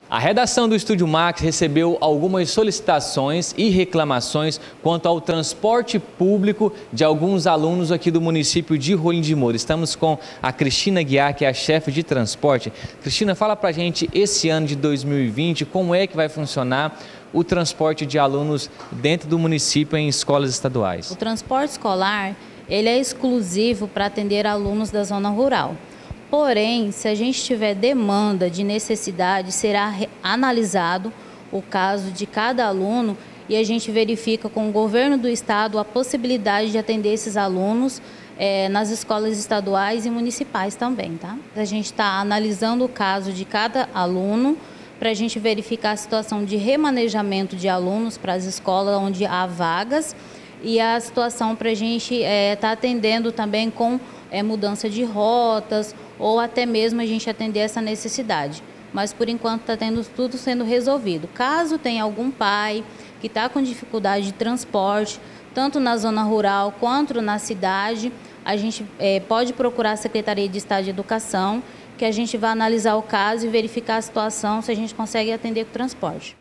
A redação do Estúdio Max recebeu algumas solicitações e reclamações quanto ao transporte público de alguns alunos aqui do município de Rolim de Moura. Estamos com a Cristina Guiar, que é a chefe de transporte. Cristina, fala pra gente esse ano de 2020, como é que vai funcionar o transporte de alunos dentro do município em escolas estaduais? O transporte escolar, ele é exclusivo para atender alunos da zona rural. Porém, se a gente tiver demanda de necessidade, será analisado o caso de cada aluno e a gente verifica com o governo do estado a possibilidade de atender esses alunos nas escolas estaduais e municipais também, tá? A gente está analisando o caso de cada aluno para a gente verificar a situação de remanejamento de alunos para as escolas onde há vagas e a situação para a gente estar atendendo também com mudança de rotas ou até mesmo a gente atender essa necessidade. Mas por enquanto está tendo tudo sendo resolvido. Caso tenha algum pai que está com dificuldade de transporte, tanto na zona rural quanto na cidade, a gente pode procurar a Secretaria de Estado de Educação, que a gente vai analisar o caso e verificar a situação, se a gente consegue atender com transporte.